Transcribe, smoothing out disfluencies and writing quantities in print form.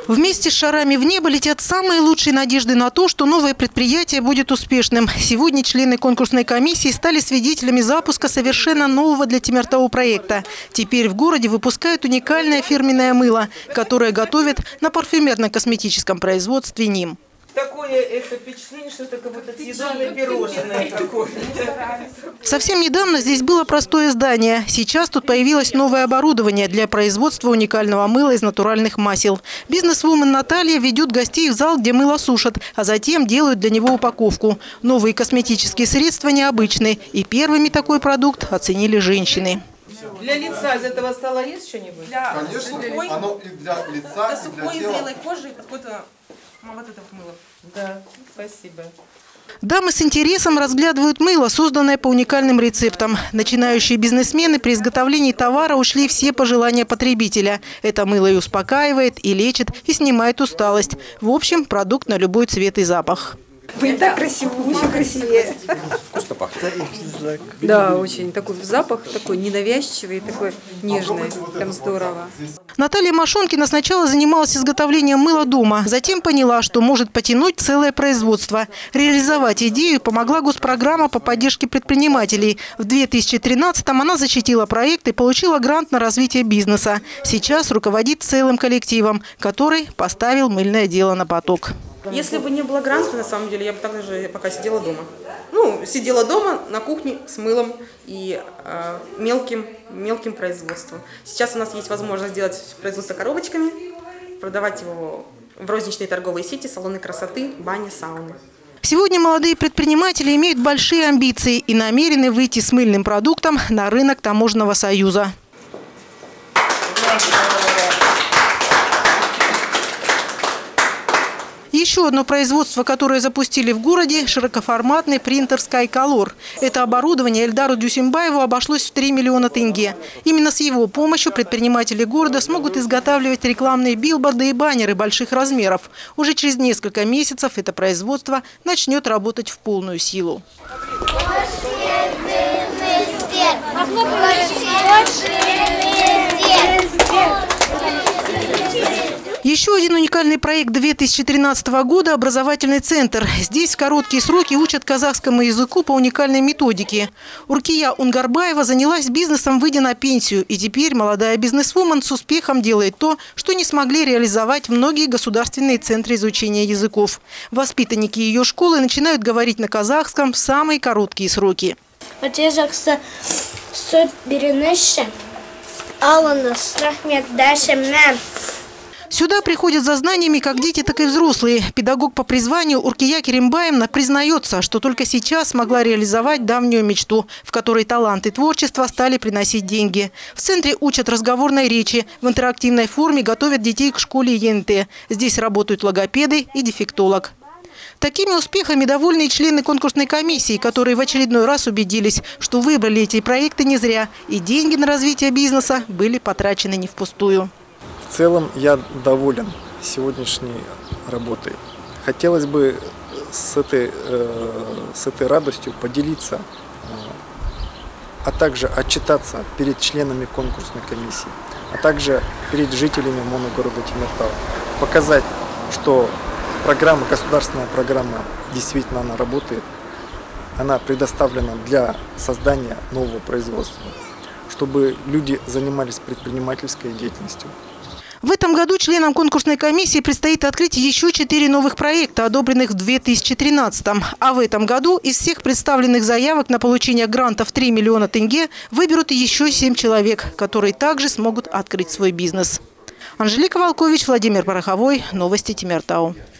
Вместе с шарами в небо летят самые лучшие надежды на то, что новое предприятие будет успешным. Сегодня члены конкурсной комиссии стали свидетелями запуска совершенно нового для Темиртау проекта. Теперь в городе выпускают уникальное фирменное мыло, которое готовят на парфюмерно-косметическом производстве НИМ. Такое впечатление, что это как будто съедобное пирожное такое. Совсем недавно здесь было простое здание. Сейчас тут появилось новое оборудование для производства уникального мыла из натуральных масел. Бизнес-вумен Наталья ведет гостей в зал, где мыло сушат, а затем делают для него упаковку. Новые косметические средства необычные. И первыми такой продукт оценили женщины. Для лица из этого стола есть что-нибудь? Конечно, сухой, оно и для лица, для и сухой для тела. зрелой кожи какой-то вот это мыло. Да, спасибо. Дамы с интересом разглядывают мыло, созданное по уникальным рецептам. Начинающие бизнесмены при изготовлении товара учли все пожелания потребителя. Это мыло и успокаивает, и лечит, и снимает усталость. В общем, продукт на любой цвет и запах. Вы так красиво, еще красивее. Вкусно пахнет. Да, очень. Такой запах, такой ненавязчивый, такой нежный. Прям здорово. Наталья Машонкина сначала занималась изготовлением мыла дома. Затем поняла, что может потянуть целое производство. Реализовать идею помогла госпрограмма по поддержке предпринимателей. В 2013-м она защитила проект и получила грант на развитие бизнеса. Сейчас руководит целым коллективом, который поставил мыльное дело на поток. Если бы не было гранта, на самом деле, я бы также пока сидела дома. Ну, сидела дома на кухне с мылом и мелким производством. Сейчас у нас есть возможность сделать производство коробочками, продавать его в розничные торговые сети, салоны красоты, бани, сауны. Сегодня молодые предприниматели имеют большие амбиции и намерены выйти с мыльным продуктом на рынок Таможенного союза. Еще одно производство, которое запустили в городе – широкоформатный принтер SkyColor. Это оборудование Эльдару Дюсимбаеву обошлось в 3 миллиона тенге. Именно с его помощью предприниматели города смогут изготавливать рекламные билборды и баннеры больших размеров. Уже через несколько месяцев это производство начнет работать в полную силу. Еще один уникальный проект 2013 года – образовательный центр. Здесь в короткие сроки учат казахскому языку по уникальной методике. Уркия Унгарбаева занялась бизнесом, выйдя на пенсию. И теперь молодая бизнесвумен с успехом делает то, что не смогли реализовать многие государственные центры изучения языков. Воспитанники ее школы начинают говорить на казахском в самые короткие сроки. Сюда приходят за знаниями как дети, так и взрослые. Педагог по призванию Уркия Керимбаевна признается, что только сейчас смогла реализовать давнюю мечту, в которой талант и творчество стали приносить деньги. В центре учат разговорной речи. В интерактивной форме готовят детей к школе ЕНТ. Здесь работают логопеды и дефектолог. Такими успехами довольны члены конкурсной комиссии, которые в очередной раз убедились, что выбрали эти проекты не зря. И деньги на развитие бизнеса были потрачены не впустую. В целом я доволен сегодняшней работой. Хотелось бы с этой радостью поделиться, а также отчитаться перед членами конкурсной комиссии, а также перед жителями моногорода Темиртау. Показать, что государственная программа действительно она работает, она предоставлена для создания нового производства, чтобы люди занимались предпринимательской деятельностью. В этом году членам конкурсной комиссии предстоит открыть еще 4 новых проекта, одобренных в 2013-м. А в этом году из всех представленных заявок на получение гранта в 3 миллиона тенге выберут еще 7 человек, которые также смогут открыть свой бизнес. Анжелика Волкович, Владимир Пороховой. Новости Темиртау.